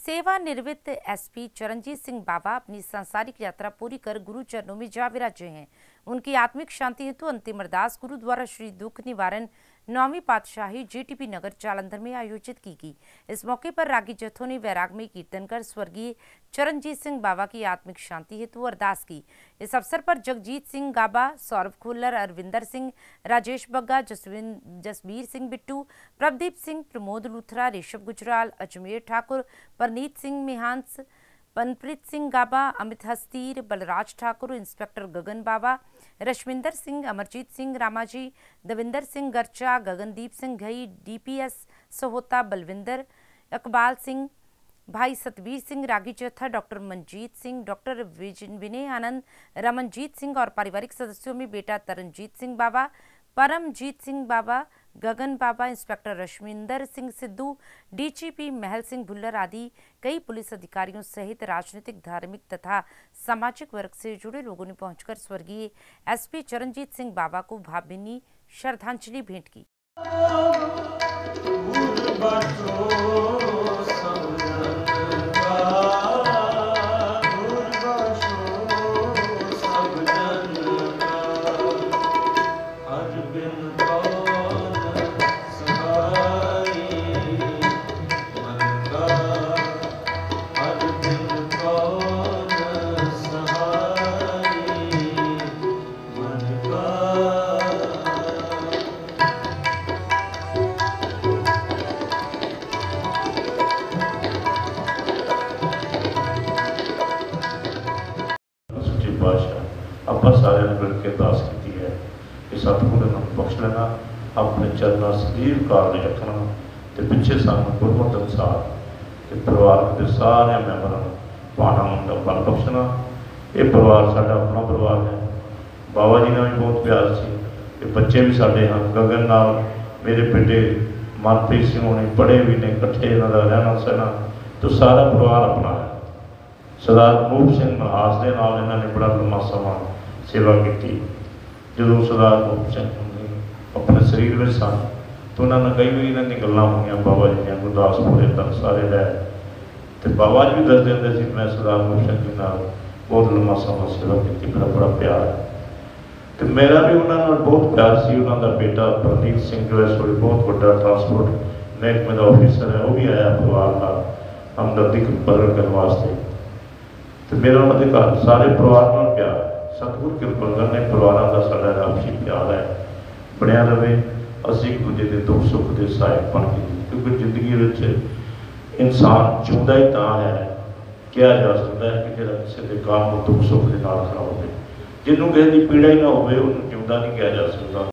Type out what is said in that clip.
सेवानिवृत्त एसपी चरणजीत सिंह बाबा अपनी सांसारिक यात्रा पूरी कर गुरु चरणों में जा विराजे हैं। उनकी आत्मिक शांति हेतु अंतिम अरदास गुरुद्वारा श्री दुख निवारण 9वीं पातशाही जीटीपी नगर जालंधर में आयोजित की गई। इस मौके पर रागी जत्थों ने वैरागमयी कीर्तन कर स्वर्गीय चरणजीत सिंह बाबा की आत्मिक शांति हेतु अरदास की। इस अवसर पर जगजीत सिंह गाबा, सौरभ खुल्लर, अरविंदर सिंह, राजेश बग्गा, जसबीर सिंह बिट्टू, प्रभदीप सिंह, प्रमोद लूथरा, ऋषभ गुजराल, अजमेर ठाकुर, परनीत सिंह मिहांस, पनप्रीत सिंह गाबा, अमित हस्तीर, बलराज ठाकुर, इंस्पेक्टर गगन बाबा, रश्मिंदर सिंह, अमरजीत सिंह रामाजी, दविंदर सिंह गरचा, गगनदीप सिंह घई, डीपीएस सहोता, बलविंदर, इकबाल सिंह, भाई सतबीर सिंह, रागी जत्था, डॉक्टर मनजीत सिंह, डॉक्टर विनय आनंद, रमनजीत सिंह और पारिवारिक सदस्यों में बेटा तरनजीत सिंह बाबा, परमजीत सिंह बाबा, गगन बाबा, इंस्पेक्टर रश्मिंदर सिंह सिद्धू, डीजीपी महल सिंह भुल्लर आदि कई पुलिस अधिकारियों सहित राजनीतिक, धार्मिक तथा सामाजिक वर्ग से जुड़े लोगों ने पहुंचकर स्वर्गीय एसपी चरणजीत सिंह बाबा को भावभीनी श्रद्धांजलि भेंट की। ਆਪਾਂ ਸਾਰਿਆਂ ਨੇ ਮਿਲ ਕੇ ਅਰਦਾਸ ਕੀਤੀ ਹੈ ਕਿ ਸਤਿਗੁਰੂ ਨੂੰ ਬਖਸ਼ ਲੈਣਾ, ਆਪਣੇ ਚਰਨਾਂ ਸਦੀਵ ਕਾਰਜ ਰੱਖਣਾ ਤੇ ਪਿੱਛੇ ਸਾਨੂੰ ਗੁਰਮਤਿ ਅਨੁਸਾਰ ਤੇ ਪਰਿਵਾਰ ਦੇ ਸਾਰੇ ਮੈਂਬਰਾਂ ਨੂੰ ਪਾਣਾ ਮੰਦਾ ਬਲ ਬਖਸ਼ਣਾ। ਇਹ ਪਰਿਵਾਰ ਸਾਡਾ ਆਪਣਾ ਪਰਿਵਾਰ ਹੈ। ਬਾਬਾ ਜੀ ਨਾਲ ਵੀ ਬਹੁਤ ਪਿਆਰ ਸੀ ਤੇ ਬੱਚੇ ਵੀ ਸਾਡੇ ਹਨ। ਗਗਨ ਨਾਲ ਮੇਰੇ ਬੇਟੇ ਮਨਪ੍ਰੀਤ ਸਿੰਘ ਹੋਣੀ ਪੜ੍ਹੇ ਵੀ ਨੇ, ਇਕੱਠੇ ਇਹਨਾਂ ਦਾ ਰਹਿਣਾ ਸਹਿਣਾ ਤੇ ਸਾਰਾ ਪਰਿਵਾਰ ਆਪਣਾ ਹੈ। सरदार मूप सिंह महास के नाल इन्होंने बड़ा लंबा समा सेवा की। जो सरदार मूप सिंह अपने शरीर में सन तो उन्होंने कई भी इन्होंने गल्लां होंगे बाबा जी ने गुरदासपुर तक सारे रहे तो बाबा जी भी दस देंगे सी मैं सरदार मूप सिंह जी नाल बहुत लंबा समा सेवा की। मेरा बड़ा प्यार है तो मेरा भी उन्होंने बहुत प्यार से। उन्होंने बेटा परनीत सिंह जो इस वे बहुत बड़ा ट्रांसपोर्ट महकमे का ऑफिसर है, वो भी आया परिवार का हमदर्दी प्रगट करने वास्ते। तो मेरा उन्होंने घर सारे परिवार में प्यार सतगुर कृपा करने परिवारों का सारा आपसी प्यार है बनया रहे। असी एक दूजे के दुख सुख के सहायक बन गए क्योंकि जिंदगी इंसान जिंदा ही तां है कहा जा सकता है कि जो किसी के काम दुख सुख के नाल खड़ा हो, जिन्होंने किसी की पीड़ा ही ना हो जिंदा नहीं कहा जा सकता।